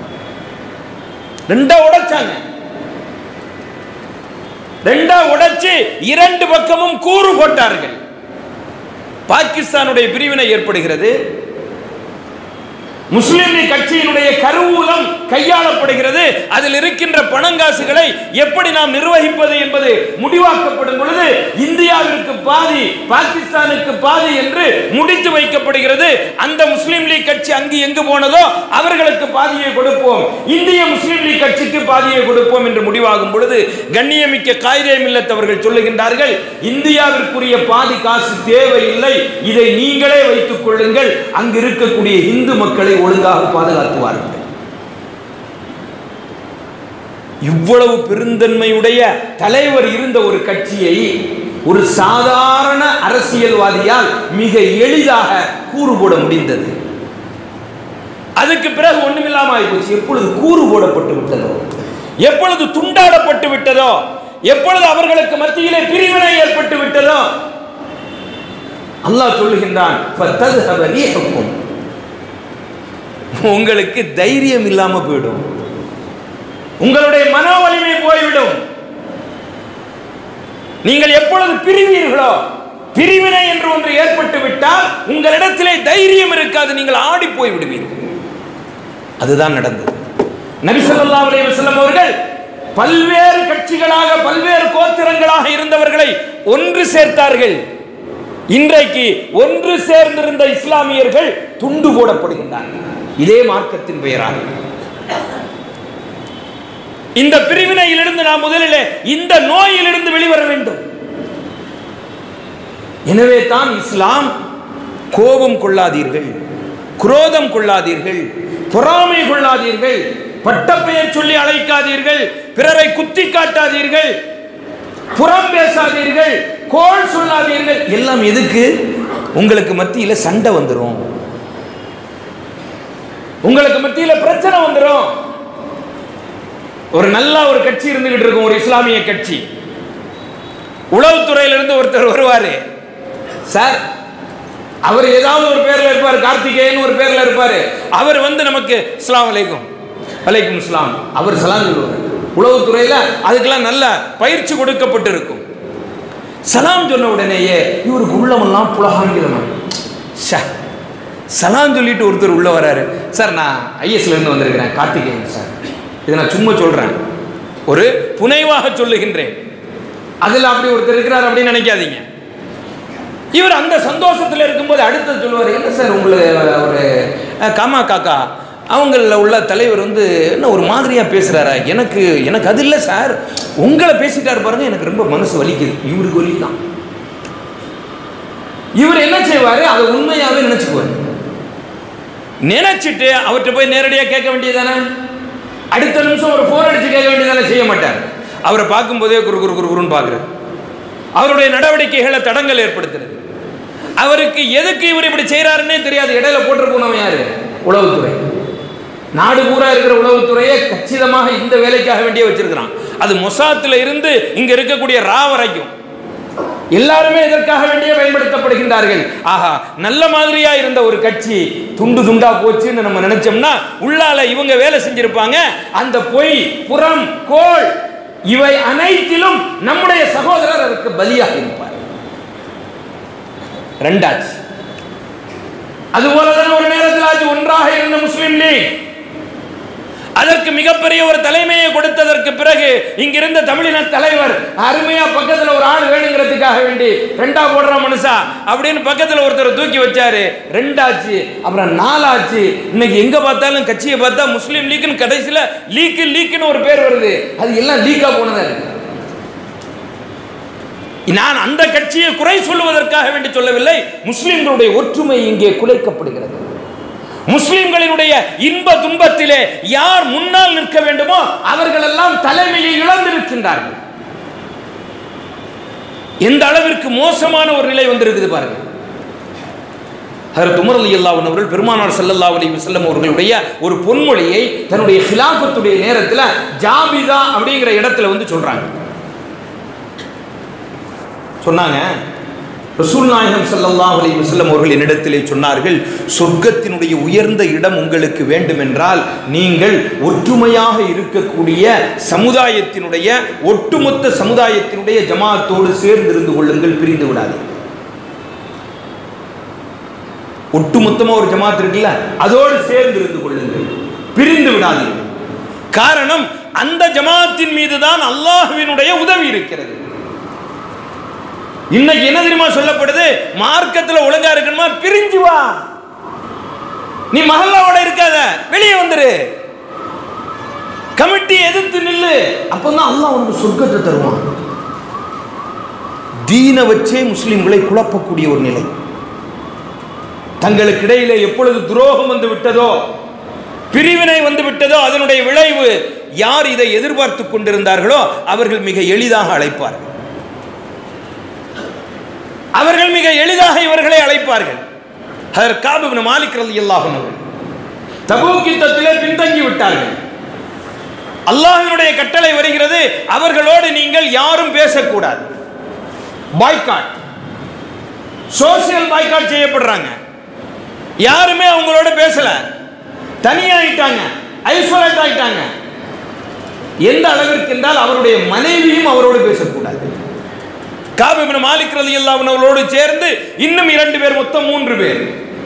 Speaker 1: ரெண்டா உடைச்சு 2 பக்கமும் கூறு போட்டார்கள். பாகிஸ்தானுடைய பிரிவினை ஏற்படுகிறது. முஸ்லிம் லீக் கட்சியினுடைய கருவூலம் கையாளப்படுகிறது. அதில் இருக்கின்ற பணங்காசுகளை எப்படி நாம் நிர்வகிப்பது என்பது முடிவாக்கப்படும் பொழுது இந்தியாவிற்கு பாதி, பாகிஸ்தானுக்கு பாதி என்று முடித்து வைக்கப்படுகிறது. அந்த முஸ்லிம் லீக் கட்சி அங்கு எங்கு போனதோ அவர்களுக்கு பாதியை கொடுப்போம், இந்திய முஸ்லிம் லீக் கட்சிக்கு பாதியை கொடுப்போம் என்று முடிவாகும் பொழுது கண்ணியமிக்க காயிதே மில்லத் அவர்கள் சொல்லுகின்றார்கள், இந்தியாவிற்குரிய பாதி காசு தேவையில்லை, இதை நீங்களே வைத்துக் கொள்ளுங்கள், அங்கு இருக்கக்கூடிய இந்து மக்களை ஒழுங்காக பாதுகாத்துவார்கள். இவ்வளவு பெருந்தன்மையுடைய தலைவர் இருந்த ஒரு கட்சியை ஒரு சாதாரண அரசியல்வாதியால் மிக எளிதாக கூறு போட முடிந்தது. அதுக்கு பிறகு ஒண்ணுமில்லாம ஆயிப்போச்சு. எப்பொழுது கூறு போடப்பட்டு விட்டதோ, எப்பொழுது துண்டாடப்பட்டு விட்டதோ, எப்பொழுது அவர்களுக்கு மத்தியிலே பிரிவினை ஏற்பட்டு விட்டதோ, அல்லாஹ் சொல்லுகின்றான், உங்களுக்கு தைரியம் இல்லாம போயிடும், உங்களுடைய மன வலிமை போய்விடும். நீங்கள் எப்பொழுது பிரிவீர்களோ, பிரிவினை என்று ஒன்று ஏற்பட்டு விட்டால் உங்களிடத்திலே தைரியம் இருக்காது, நீங்கள் ஆடி போய் விடுவீர்கள். அதுதான் நடந்தது. நபி ஸல்லல்லாஹு அலைஹி வஸல்லம் அவர்கள் பல்வேறு கட்சிகளாக, பல்வேறு கோத்திரங்களாக இருந்தவர்களை ஒன்று சேர்த்தார்கள். இன்றைக்கு ஒன்று சேர்ந்திருந்த இஸ்லாமியர்கள் துண்டு போடப்படுகின்றார்கள் இதே மார்க்கத்தின் பெயரால். இந்த பிரிவினையிலிருந்து நாம் முதலில் இந்த நோயிலிருந்து வெளிவர வேண்டும். எனவே தான் இஸ்லாம் கோபம் கொள்ளாதீர்கள், குரோதம் கொள்ளாதீர்கள், பொறாமை கொள்ளாதீர்கள், பட்டப்பெயர் சொல்லி அழைக்காதீர்கள், பிறரை குத்தி காட்டாதீர்கள், புறம் பேசாதீர்கள், கோள் சொல்லாதீர்கள். எல்லாம் எதுக்கு? உங்களுக்கு மத்தியில சண்டை வந்துடும், உங்களுக்கு மத்தியில பிரச்சனை வந்துடும். ஒரு நல்ல ஒரு கட்சி இருந்துகிட்டு இருக்கும், ஒரு இஸ்லாமிய கட்சி. உளவுத்துறையிலிருந்து ஒருத்தர் வருவாரு, சார் அவர் ஏதாவது ஒரு பேர்ல இருப்பார், கார்த்திகேயன் ஒரு பேர்ல இருப்பாரு. அவர் வந்து நமக்கு அஸ்ஸலாமு அலைக்கும், வலைக்கும் அஸ்ஸலாம், அவர் சலாம் சொல்லுவார். உளவுத்துறையில அதுக்கெல்லாம் நல்ல பயிற்சி கொடுக்கப்பட்டு இருக்கும். சலாம் சொன்ன உடனேயே இவருக்கு உள்ளமெல்லாம் புலகாங்கிதமாக, சலாம் சொல்லிட்டு ஒருத்தர் உள்ள வராரு, சார் நான் ஐஎஸ்ல இருந்து வந்திருக்கிறேன், கார்த்திகேயன் சார், இதை நான் சும்மா சொல்றேன், ஒரு புனைவாக சொல்லுகின்றேன், அதில் அப்படி ஒருத்தர் இருக்கிறார் அப்படின்னு நினைக்காதீங்க. இவர் அந்த சந்தோஷத்தில் இருக்கும்போது அடுத்தது சொல்லுவார், என்ன சார் உங்களுக்கு ஒரு காமா காக்கா அவங்கள உள்ள தலைவர் வந்து என்ன ஒரு மாதிரியா பேசுறாரா, எனக்கு அது இல்லை சார், உங்களை பேசிட்டாரு பாருங்க, எனக்கு ரொம்ப மனசு வலிக்குது. இவருக்கு வலி தான். இவர் என்ன செய்வாரு, அதை உண்மையாவே நினைச்சுக்குவாரு. நினைச்சிட்டு அவர்கிட்ட போய் நேரடியாக கேட்க வேண்டியதானே, அடுத்த நிமிஷம் ஒரு போன் அடிச்சு கேட்க வேண்டியதானே, செய்ய மாட்டார். அவரை பார்க்கும் போதே குறுன்னு பார்க்குறாரு. அவருடைய நடவடிக்கைகளை தடங்கல் ஏற்படுத்துறது. அவருக்கு எதுக்கு இவர் இப்படி செய்யறாருன்னே தெரியாது. இடையில போட்டு போனவன் யாரு? உளவுத்துறை. நாடு பூரா இருக்கிற உளவுத்துறையை கச்சிதமாக இந்த வேலைக்காக வேண்டிய வச்சிருக்கிறான். அது மொசாத்துல இருந்து இங்க இருக்கக்கூடிய ரா வரைக்கும் எல்லாருமே இதற்காக வேண்டிய பயன்படுத்தப்படுகின்றார்கள். ஆஹா, நல்ல மாதிரியா இருந்த ஒரு கட்சி துண்டு துண்டா போச்சுன்னு நம்ம நினைச்சோம்னா உள்ளால இவங்க வேலை செஞ்சிருப்பாங்க. அந்த பொய், புறம், கோள் இவை அனைத்திலும் நம்முடைய சகோதரர் அதற்கு பலியாக இருப்பார். ரெண்டாச்சு. அதுபோலதான் ஒரு நேரத்தில் ஆச்சு ஒன்றாக இருந்த முஸ்லிம் லீக் அதற்கு மிகப்பெரிய ஒரு தலைமையை கொடுத்ததற்கு பிறகு இங்கிருந்த தமிழின தலைவர் அருமையா பக்கத்துல ஒரு ஆள் வேணுங்கிறதுக்காக வேண்டி ரெண்டா போடுற மனுஷா அப்படின்னு பக்கத்துல ஒருத்தர் தூக்கி வச்சாரு. ரெண்டாச்சு, அப்புறம் நாலாச்சு. இன்னைக்கு எங்க பார்த்தாலும் கட்சியை பார்த்தா முஸ்லீம் லீக்னு கடைசியில லீக்குன்னு ஒரு பேர் வருது. அது எல்லாம் லீக்கா போனதா இருக்கு. நான் அந்த கட்சியை குறை சொல்லுவதற்காக வேண்டி சொல்லவில்லை. முஸ்லிம்களுடைய ஒற்றுமை இங்கே குலைக்கப்படுகிறது. முஸ்லிம்களினுடைய இன்ப துன்பத்திலே யார் முன்னால் நிற்க வேண்டுமோ அவர்கள் எல்லாம் தலைமையை இழந்திருக்கின்றார்கள். எந்த அளவிற்கு மோசமான ஒரு நிலை வந்திருக்குது பாருங்க. ஹஜ்ரத் உமர் ரலியல்லாஹு அன்ஹு அவர்கள் பெருமானார் ஸல்லல்லாஹு அலைஹி வஸல்லம் அவர்களுடைய ஒரு பொன்மொழியை தன்னுடைய খিলাফத்துடைய நேரத்தில் ஜாபிதா அப்படிங்கிற இடத்துல வந்து சொன்னாங்க. ரசூல் நாயகம் ஸல்லல்லாஹு அலைஹி வஸல்லம் அவர்கள் என்னிடத்திலே சொன்னார்கள், சொர்க்கத்தினுடைய உயர்ந்த இடம் உங்களுக்கு வேண்டுமென்றால் நீங்கள் ஒற்றுமையாக இருக்கக்கூடிய சமுதாயத்தினுடைய ஒட்டுமொத்த சமுதாயத்தினுடைய ஜமாஅத்தோடு சேர்ந்து இருந்து கொள்ளுங்கள், பிரிந்து விடாதீர்கள். ஒட்டுமொத்தமா ஒரு ஜமாத் இருக்குல்ல, அதோடு சேர்ந்து இருந்து கொள்ளுங்கள், பிரிந்து விடாதீர்கள். காரணம், அந்த ஜமாத்தின் மீது தான் அல்லாஹ்வினுடைய உதவி இருக்கிறது. இன்னைக்கு என்ன தெரியுமா சொல்லப்படுது? மார்க்கத்தில் ஒழுங்கா இருக்கணுமா, பிரிஞ்சு வா, நீ மஹல்லாவோட இருக்காத, வெளியே வந்துரு, கமிட்டி எதிர்த்து நில்லு, அப்பதான் அல்லாஹ் உனக்கு சொர்க்கத்தை தருவான். தீனை வச்சே முஸ்லிம்களை குழப்பக்கூடிய ஒரு நிலை. தங்களுக்கு இடையிலே எப்பொழுது துரோகம் வந்து விட்டதோ, பிரிவினை வந்து விட்டதோ, அதனுடைய விளைவு யார் இதை எதிர்பார்த்து கொண்டிருந்தார்களோ அவர்கள் மிக எளிதாக அழைப்பார்கள். அவர்கள் மிக எளிதாக இவர்களை அழைப்பார்கள். ஹஜ்ரத் கஅப் இப்னு மாலிக் ரலியல்லாஹு அன்ஹு தபூக் யுத்தத்திலே பின்தங்கி விட்டார்கள். அல்லாஹ்வினுடைய கட்டளை வருகிறது, அவர்களோடு நீங்கள் யாரும் பேசக்கூடாது, பாய்காட், சோசியல் பாய்காட் செய்யப்படுறாங்க. யாருமே அவங்களோட பேசல, தனியாயிட்டாங்க, ஐசோலேட் ஆயிட்டாங்க. எந்த அளவிற்கு என்றால் அவருடைய மனைவியும் அவரோடு பேசக்கூடாது. கஅப் இப்னு மாலிக் ரலியல்லாஹு அன்ஹு அவர்களோடு சேர்ந்து இன்னும் 2 பேர், மொத்தம் 3 பேர்.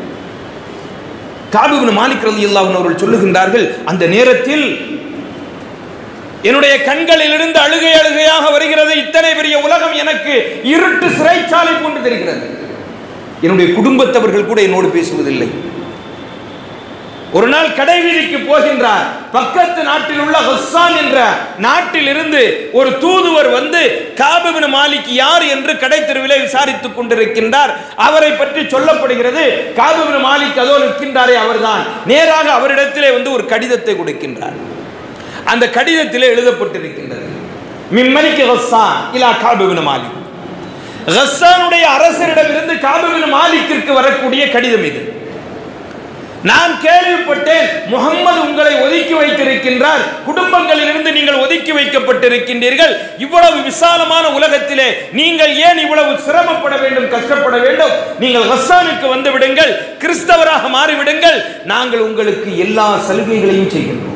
Speaker 1: கஅப் இப்னு மாலிக் ரலியல்லாஹு அன்ஹு அவர்கள் சொல்லுகின்றார்கள், அந்த நேரத்தில் என்னுடைய கண்களில் இருந்து அழுகை அழுகையாக வருகிறது. இத்தனை பெரிய உலகம் எனக்கு இருட்டு சிறைச்சாலை போன்று தெரிகிறது. என்னுடைய குடும்பத்தவர்கள் கூட என்னோடு பேசுவதில்லை. ஒரு நாள் கடை வீதிக்கு போகின்றார். பக்கத்து நாட்டில் உள்ள ஹஸ்ஸான் என்ற நாட்டில் இருந்து ஒரு தூதுவர் வந்து கஅப் இப்னு மாலிக் யார் என்று கடை தெருவிலே விசாரித்துக் கொண்டிருக்கின்றார். அவரை பற்றி சொல்லப்படுகிறது, கஅப் இப்னு மாலிக் அதோ நிற்கின்றாரே அவர்தான். நேராக அவரிடத்திலே வந்து ஒரு கடிதத்தை கொடுக்கின்றார். அந்த கடிதத்திலே எழுதப்பட்டிருக்கின்றது, மின் மலிக் ஹஸ்ஸான் இலா கஅப் இப்னு மாலிக். ஹஸ்ஸானுடைய அரசரிடமிருந்து கஅப் இப்னு மாலிக்கிற்கு வரக்கூடிய கடிதம் இது. நான் கேள்விப்பட்டேன், முஹம்மது உங்களை ஒதுக்கி வைத்திருக்கின்றார், குடும்பங்களிலிருந்து நீங்கள் ஒதுக்கி வைக்கப்பட்டிருக்கின்றீர்கள். இவ்வளவு விசாலமான உலகத்திலே நீங்கள் ஏன் இவ்வளவு சிரமப்பட வேண்டும், கஷ்டப்பட வேண்டும்? நீங்கள் ஹஸ்ஸானுக்கு வந்து விடுங்கள், கிறிஸ்தவராக மாறிவிடுங்கள், நாங்கள் உங்களுக்கு எல்லா சலுகைகளையும் செய்கின்றோம்.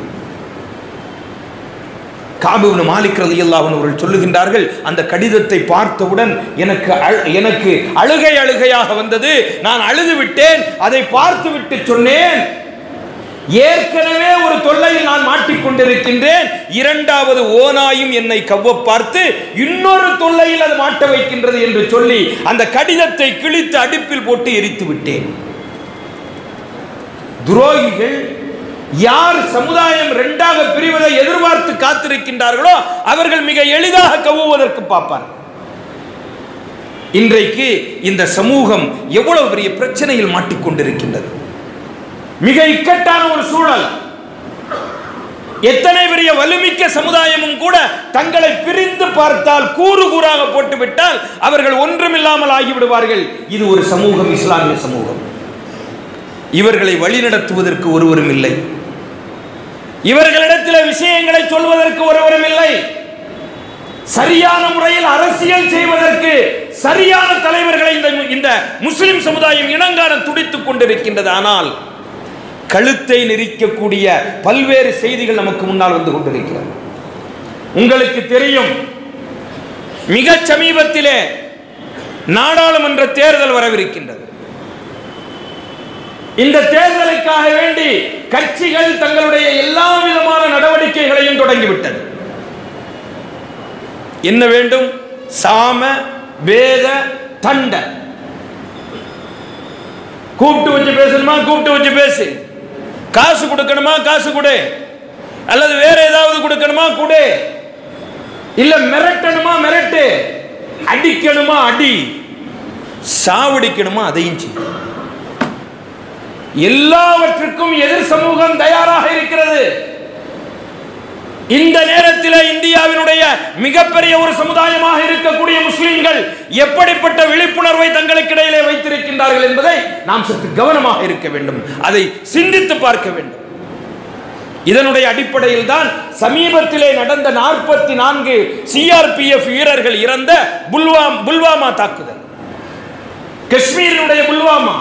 Speaker 1: கஅப் இப்னு மாலிக் ரலியல்லாஹு அன்ஹு அவர்கள் சொல்லுகின்றார்கள், அந்த கடிதத்தை பார்த்தவுடன் எனக்கு அழுகை அழுகையாக வந்தது. நான் அழுது விட்டேன். அதை பார்த்து விட்டு சொன்னேன், ஏற்கனவே ஒரு தொல்லையில் நான் மாட்டிக்கொண்டிருக்கின்றேன், இரண்டாவது ஓநாயும் என்னை கவ்வ பார்த்து இன்னொரு தொல்லையில் அது மாட்ட வைக்கின்றது என்று சொல்லி அந்த கடிதத்தை கிழித்து அடுப்பில் போட்டு எரித்து விட்டேன். துரோகிகள் யார் சமுதாயம் 2ஆக பிரிவதை எதிர்பார்த்து காத்திருக்கின்றார்களோ அவர்கள் மிக எளிதாக கவுவதற்கு பார்ப்பார்கள். இன்றைக்கு இந்த சமூகம் எவ்வளவு பெரிய பிரச்சனையில் மாட்டிக்கொண்டிருக்கின்றது. மிக இக்கட்டான ஒரு சூழல். எத்தனை பெரிய வலுமிக்க சமுதாயமும் கூட தங்களை பிரிந்து பார்த்தால், கூறு கூறாக போட்டுவிட்டால் அவர்கள் ஒன்றுமில்லாமல் ஆகிவிடுவார்கள். இது ஒரு சமூகம், இஸ்லாமிய சமூகம். இவர்களை வழிநடத்துவதற்கு ஒருவரும் இல்லை. இவர்களிடத்தில் விஷயங்களை சொல்வதற்கு ஒருவரும் இல்லை. சரியான முறையில் அரசியல் செய்வதற்கு சரியான தலைவர்களை இந்த முஸ்லிம் சமுதாயம் இனங்காண துடித்துக் கொண்டிருக்கின்றது. ஆனால் கழுத்தை நெரிக்கக்கூடிய பல்வேறு செய்திகள் நமக்கு முன்னால் வந்து கொண்டிருக்கிறது. உங்களுக்கு தெரியும், மிக சமீபத்திலே நாடாளுமன்ற தேர்தல் வரவிருக்கின்றது. இந்த தேர்தலுக்காக வேண்டி கட்சிகள் தங்களுடைய எல்லா விதமான நடவடிக்கைகளையும் தொடங்கிவிட்டது. என்ன வேண்டும்? சாம வேத தண்ட. கூப்பிட்டு வச்சு பேசணுமா, கூப்பிட்டு வச்சு பேசு. காசு கொடுக்கணுமா, காசு கொடு. அல்லது வேற ஏதாவது கொடுக்கணுமா, கொடு. இல்ல மிரட்டணுமா, மிரட்டு. அடிக்கணுமா, அடி. சாவடிக்கணுமா, அதையும் செய்ய. எல்லாவற்றுக்கும் எதிர் சமூகம் தயாராக இருக்கிறது. இந்த நேரத்தில் இந்தியாவினுடைய மிகப்பெரிய ஒரு சமுதாயமாக இருக்கக்கூடிய முஸ்லிம்கள் எப்படிப்பட்ட விழிப்புணர்வை தங்களுக்கு இடையிலே வைத்திருக்கின்றார்கள் என்பதை நாம் சற்று கவனமாக இருக்க வேண்டும். அதை சிந்தித்து பார்க்க வேண்டும். இதனுடைய அடிப்படையில் தான் சமீபத்திலே நடந்த 44 சிஆர்பிஎஃப் வீரர்கள் இறந்த புல்வாமா தாக்குதல், காஷ்மீரினுடைய புல்வாமா.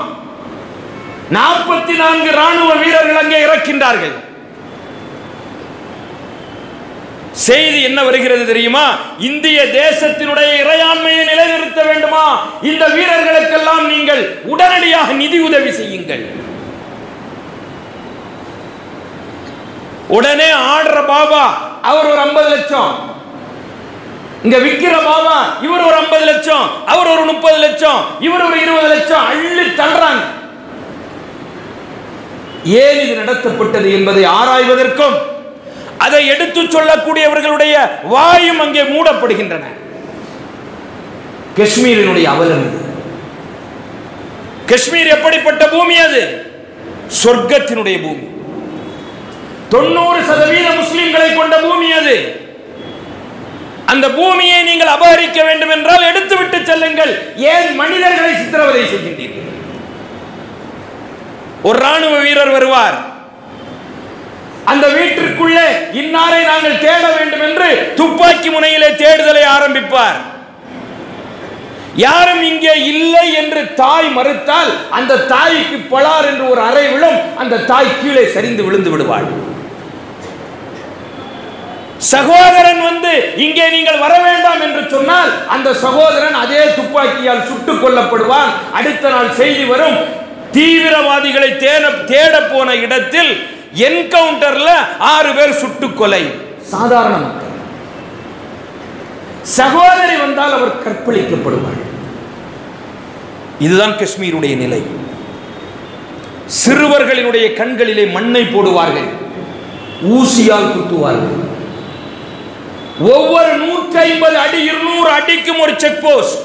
Speaker 1: 44 ராணுவ வீரர்கள் அங்கே இறக்கின்றார்கள். செய்தி என்ன வருகிறது தெரியுமா? இந்திய தேசத்தினுடைய இறையாண்மையை நிலைநிறுத்த வேண்டுமா? இந்த வீரர்களுக்கெல்லாம் நீங்கள் உடனடியாக நிதி உதவி செய்யுங்கள். உடனே ஆடுற பாபா அவர் ஒரு 50 லட்சம், இங்க விக்கிற பாபா இவர் ஒரு 50 லட்சம், அவர் ஒரு 30 லட்சம், இவர் ஒரு 20 லட்சம் அள்ளி தள்ளுறாங்க. ஏன் இது நடத்தப்பட்டது என்பதை ஆராய்வதற்கும் அதை எடுத்து சொல்லக்கூடியவர்களுடைய வாயும் அங்கே மூடப்படுகின்றன. காஷ்மீரினுடைய அவலம் இது. காஷ்மீர் எப்படிப்பட்ட பூமி? அது சொர்க்கத்தினுடைய பூமி. 90% முஸ்லிம்களை கொண்ட பூமி அது. அந்த பூமியை நீங்கள் அபகரிக்க வேண்டும் என்றால் எடுத்துவிட்டு செல்லுங்கள். ஏன் மனிதர்களை சித்திரவதை செய்கின்றீர்கள்? ஒரு ராணுவ வீரர் வருவார், அந்த வீட்டிற்குள்ளே இன்னாரை நாங்கள் தேட வேண்டும் என்று துப்பாக்கி முனையிலே தேடுதலை ஆரம்பிப்பார். யாரும் இங்கே இல்லை என்று தாய் மறுத்தால் அந்த தாய்க்கு பலார் என்று ஒரு அறை விழும். அந்த தாய் கீழே சரிந்து விழுந்து விடுவாள். சகோதரன் வந்து இங்கே நீங்கள் வர வேண்டாம் என்று சொன்னால் அந்த சகோதரன் அதே துப்பாக்கியால் சுட்டுக் கொல்லப்படுவான். அடுத்த நாள் செய்தி வரும், தீவிரவாதிகளை தேட போன இடத்தில் என்கவுண்டர்ல 6 பேர் சுட்டுக் கொலை. சாதாரண மக்கள். சகோதரி வந்தால் அவர் கற்பழிக்கப்படுவார். இதுதான் காஷ்மீருடைய நிலை. சிறுவர்களினுடைய கண்களிலே மண்ணை போடுவார்கள், ஊசியால் குத்துவார்கள். ஒவ்வொரு 150 அடி 200 அடிக்கும் ஒரு செக் போஸ்ட்.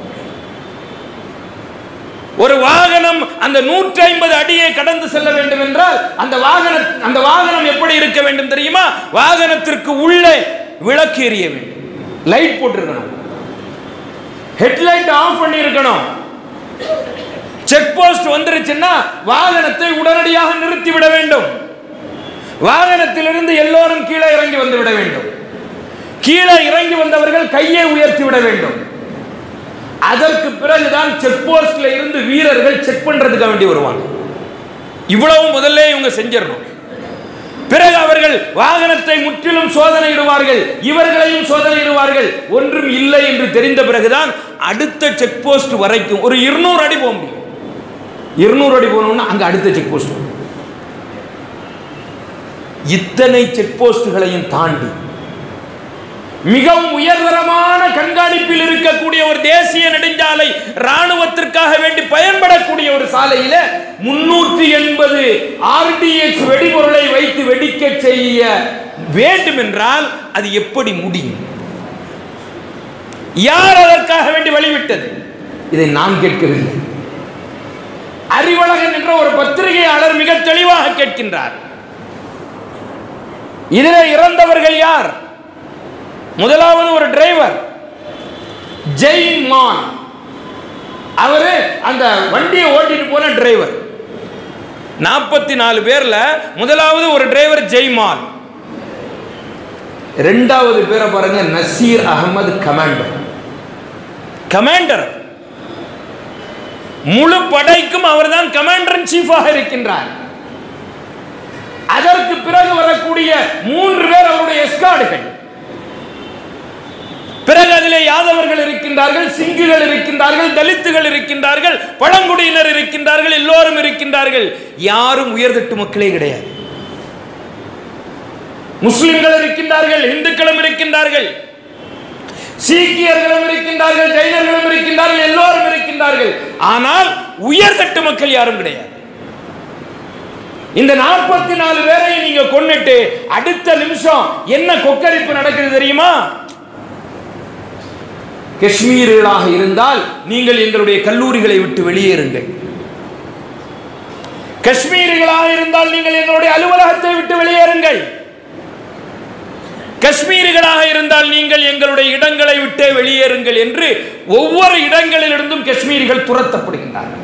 Speaker 1: ஒரு வாகனம் அந்த 150 அடியை கடந்து செல்ல வேண்டும் என்றால் அந்த வாகனம் எப்படி இருக்க வேண்டும் தெரியுமா? வாகனத்திற்கு உள்ளே விளக்கு எரிய வேண்டும், லைட் போட்டிருக்கணும், ஹெட்லைட் ஆஃப் பண்ணி இருக்கணும். செக் போஸ்ட் வந்துருச்சுன்னா வாகனத்தை உடனடியாக நிறுத்திவிட வேண்டும். வாகனத்திலிருந்து எல்லோரும் கீழே இறங்கி வந்து விட வேண்டும். கீழே இறங்கி வந்தவர்கள் கையை உயர்த்தி விட வேண்டும். அதற்கு பிறகுதான் செக் போஸ்ட்ல இருந்து வீரர்கள் செக் பண்றதுக்கு வேண்டி வருவாங்க. இவ்வளவு முதல்ல இவங்க செஞ்சிடணும். பிறகு அவர்கள் வாகனத்தை முற்றிலும் சோதனையிடுவார்கள், இவர்களையும் சோதனையிடுவார்கள். ஒன்றும் இல்லை என்று தெரிந்த பிறகுதான் அடுத்த செக் போஸ்ட் வரைக்கும் ஒரு 200 அடி போக முடியும். 200 அடி போனோம்னா அங்க அடுத்த செக் போஸ்ட். இத்தனை செக் போஸ்டுகளையும் தாண்டி மிகவும் உயர்தரமான கண்காணிப்பில் இருக்கக்கூடிய ஒரு தேசிய நெடுஞ்சாலை, ராணுவத்திற்காக வேண்டி பயன்படக்கூடிய ஒரு சாலையில 380 RDX வெடிபொருளை வைத்து வெடிக்க செய்ய வேண்டும் என்றால் அது எப்படி முடியும்? யார் அதற்காக வேண்டி வழிவிட்டது? இதை நான் கேட்கவில்லை. அறிவழகன் என்ற ஒரு பத்திரிகையாளர் மிக தெளிவாக கேட்கின்றார். இதில் இறந்தவர்கள் யார்? முதலாவது ஒரு டிரைவர் ஜெய்மான், அவரு அந்த வண்டியை ஓட்டிட்டு போன டிரைவர். 44 பேர்ல முதலாவது ஒரு டிரைவர் ஜெய்மான். இரண்டாவது பேரை பாருங்க, நசீர் அகமது கமாண்டர். முழு படைக்கும் அவர்தான் கமாண்டர் இன் சீஃபாக இருக்கின்றார். அதற்கு பிறகு வரக்கூடிய 3 பேர் அவருடைய எஸ்கார்டுகள். பிறகு அதிலே யாதவர்கள் இருக்கின்றார்கள், சிங்குகள் இருக்கின்றார்கள், தலித்துகள் இருக்கின்றார்கள், பழங்குடியினர் இருக்கின்றார்கள், எல்லோரும் இருக்கின்றார்கள். யாரும் உயர்தட்டு மக்களே கிடையாது. முஸ்லிம்கள் இருக்கின்றார்கள், இந்துக்களும் இருக்கின்றார்கள், சீக்கியர்களும் இருக்கின்றார்கள், ஜைனர்களும் இருக்கின்றார்கள், எல்லோரும் இருக்கின்றார்கள். ஆனால் உயர்தட்டு மக்கள் யாரும் கிடையாது. இந்த 44 பேரை நீங்க கொன்னுட்டு அடுத்த நிமிஷம் என்ன கொக்கரிப்பு நடக்குது தெரியுமா? காஷ்மீர்களாக இருந்தால் நீங்கள் எங்களுடைய கல்லூரிகளை விட்டு வெளியேறுங்கள். காஷ்மீர்களாக இருந்தால் நீங்கள் எங்களுடைய அலுவலகத்தை விட்டு வெளியேறுங்கள். காஷ்மீர்களாக இருந்தால் நீங்கள் எங்களுடைய இடங்களை விட்டே வெளியேறுங்கள் என்று ஒவ்வொரு இடங்களிலிருந்தும் காஷ்மீரிகள் துரத்தப்படுகின்றார்கள்.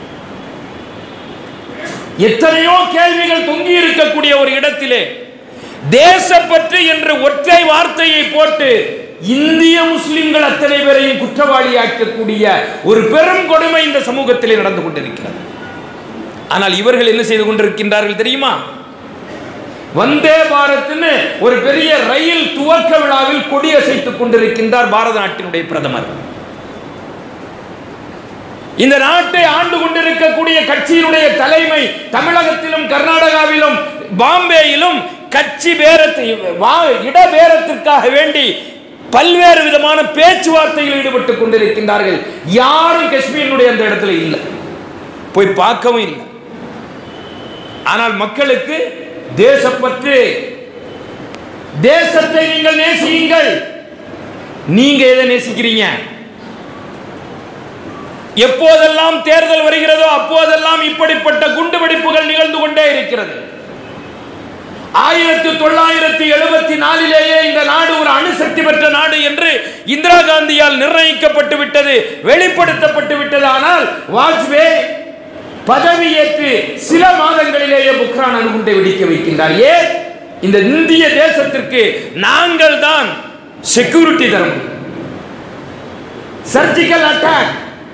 Speaker 1: எத்தனையோ கேள்விகள் தொங்கி இருக்கக்கூடிய ஒரு இடத்திலே தேசப்பற்று என்ற ஒற்றை வார்த்தையை போட்டு இந்திய முஸ்லிம்கள் அத்தனை பேரையும் குற்றவாளியாக்கக்கூடிய ஒரு பெரும் கொடுமை இந்த சமூகத்திலே நடந்து கொண்டிருக்கிறது. ஆனால் இவர்கள் என்ன செய்து கொண்டிருக்கின்றார்கள் தெரியுமா? வந்தே பாரத்னு ஒரு பெரிய ரயில் துவக்க விழாவில் கொடியசைத்துக் கொண்டிருக்கின்றார் பாரத நாட்டினுடைய பிரதமர். இந்த நாட்டை ஆண்டு கொண்டிருக்கக்கூடிய கட்சியினுடைய தலைமை தமிழகத்திலும் கர்நாடகாவிலும் பாம்பேயிலும் கட்சி இடபேரத்திற்காக வேண்டி பல்வேறு விதமான பேச்சுவார்த்தையில் ஈடுபட்டுக் கொண்டிருக்கின்றார்கள். யாரும் காஷ்மீரினுடைய அந்த இடத்துல இல்லை, போய் பார்க்கவும் இல்லை. ஆனால் மக்களுக்கு தேசப்பற்று, தேசத்தை நீங்கள் நேசியுங்கள். நீங்க எதை நேசிக்கிறீங்க? எப்போதெல்லாம் தேர்தல் வருகிறதோ அப்போதெல்லாம் இப்படிப்பட்ட குண்டுவெடிப்புகள் நிகழ்ந்து கொண்டே இருக்கிறது. 1974 இந்த நாடு ஒரு அணுசக்தி பெற்ற நாடு என்று இந்திரா காந்தியால் நிர்ணயிக்கப்பட்டு விட்டது, வெளிப்படுத்தப்பட்டு விட்டது. ஆனால் வாஜ்பேயி பதவியேற்று சில மாதங்களிலேயே புக்ரான் அணுகுண்டை வெடிக்க வைக்கின்றார். ஏன்? இந்த இந்திய தேசத்திற்கு நாங்கள் தான் செக்யூரிட்டி தர முடியும். சர்ஜிக்கல் அட்டாக்,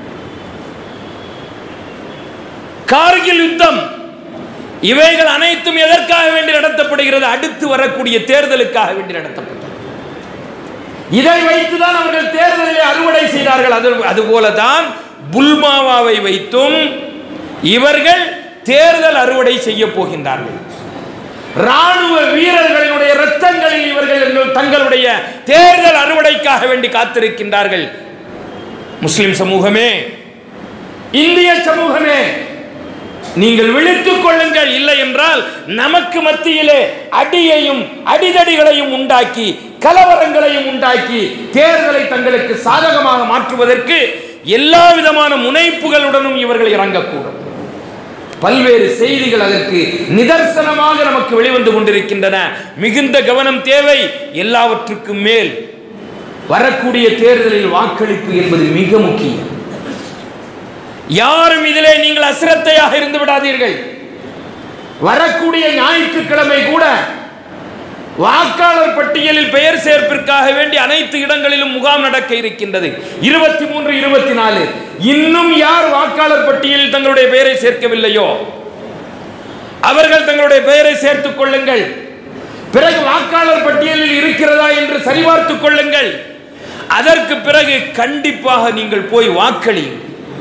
Speaker 1: கார்கில் யுத்தம், இவைகள் அனைத்தும் எதற்காக வேண்டி நடத்தப்படுகிறது? அடுத்து வரக்கூடிய தேர்தலுக்காக வேண்டி நடத்தப்பட்டது. இதை வைத்துதான் அவர்கள் தேர்தலிலே அறுவடை செய்தார்கள். அதுபோலதான் புல்வாமாவை வைத்தும் இவர்கள் தேர்தல் அறுவடை செய்ய போகின்றார்கள். ராணுவ வீரர்களினுடைய இரத்தங்களில் இவர்கள் தங்களுடைய தேர்தல் அறுவடைக்காக வேண்டி காத்திருக்கின்றார்கள். முஸ்லிம் சமூகமே, இந்திய சமூகமே, நீங்கள் விழித்துக் கொள்ளுங்கள். இல்லை என்றால் நமக்கு மத்தியிலே அடியையும் அடிதடிகளையும் உண்டாக்கி கலவரங்களையும் உண்டாக்கி தேர்தலை தங்களுக்கு சாதகமாக மாற்றுவதற்கு எல்லா விதமான முனைப்புகளுடனும் இவர்கள் இறங்கக்கூடும். பல்வேறு செய்திகள் அதற்கு நிதர்சனமாக நமக்கு வெளிவந்து கொண்டிருக்கின்றன. மிகுந்த கவனம் தேவை. எல்லாவற்றுக்கும் மேல் வரக்கூடிய தேர்தலில் வாக்களிப்பு என்பது மிக முக்கியம். யாரும் இதிலே நீங்கள் அசிரத்தையாக இருந்து விடாதீர்கள். வரக்கூடிய ஞாயிற்றுக்கிழமை கூட வாக்காளர் பட்டியலில் பெயர் சேர்ப்பிற்காக வேண்டி அனைத்து இடங்களிலும் முகாம் நடக்க இருக்கின்றது. 23, 24. இன்னும் யார் வாக்காளர் பட்டியலில் தங்களுடைய பெயரை சேர்க்கவில்லையோ அவர்கள் தங்களுடைய பெயரை சேர்த்துக் கொள்ளுங்கள். பிறகு வாக்காளர் பட்டியலில் இருக்கிறதா என்று சரிபார்த்துக் கொள்ளுங்கள். அதற்கு பிறகு கண்டிப்பாக நீங்கள் போய் வாக்களியுங்கள்.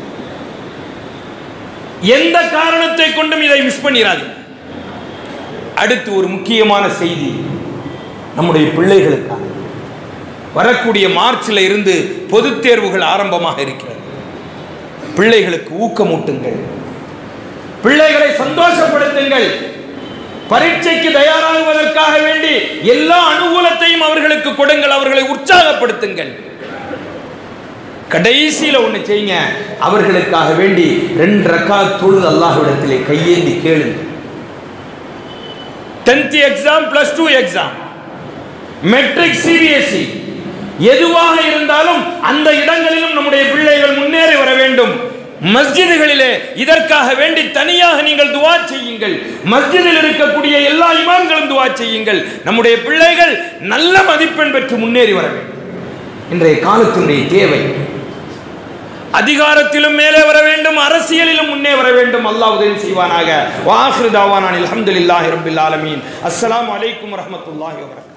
Speaker 1: எந்த காரணத்தை கொண்டும் இதை மிஸ் பண்ணிராது. அடுத்து ஒரு முக்கியமான செய்தி நம்முடைய பிள்ளைகளுக்காக. வரக்கூடிய மார்ச்சில் இருந்து பொதுத் தேர்வுகள் ஆரம்பமாக இருக்கிறது. பிள்ளைகளுக்கு ஊக்கமூட்டுங்கள், பிள்ளைகளை சந்தோஷப்படுத்துங்கள். பரீட்சைக்கு தயாராகுவதற்காக வேண்டி எல்லா அனுகூலத்தையும் அவர்களுக்கு கொடுங்கள், அவர்களை உற்சாகப்படுத்துங்கள். கடைசியில் ஒன்று செய்யுங்க, அவர்களுக்காக வேண்டி 2 ரக்காத் தொழுது அல்லாஹ்விடத்திலே கையேந்தி கேளுங்கள். 10th exam, +2 exam, matric, CBSE எதுவாக இருந்தாலும் அந்த இடங்களிலும் நம்முடைய பிள்ளைகள் முன்னேறி வர வேண்டும். மஸ்ஜிதுகளிலே இதற்காக வேண்டி தனியாக நீங்கள் துஆ செய்யுங்கள். மஸ்ஜிதில் இருக்கக்கூடிய எல்லா இமாம்களும் துஆ செய்யுங்கள். நம்முடைய பிள்ளைகள் நல்ல மதிப்பெண் பெற்று முன்னேறி வர வேண்டும். இன்றைய காலத்தினுடைய தேவை. அதிகாரத்திலும் மேலே வர வேண்டும், அரசியலிலும் முன்னே வர வேண்டும். அல்லாஹ் உதவி செய்வானாக. வ ஆகிரு தாவானா அல்ஹம்துலில்லாஹி ரப்பில் ஆலமீன். அஸ்ஸலாமு அலைக்கும் வரஹ்மத்துல்லாஹி வபரகாத்துஹு.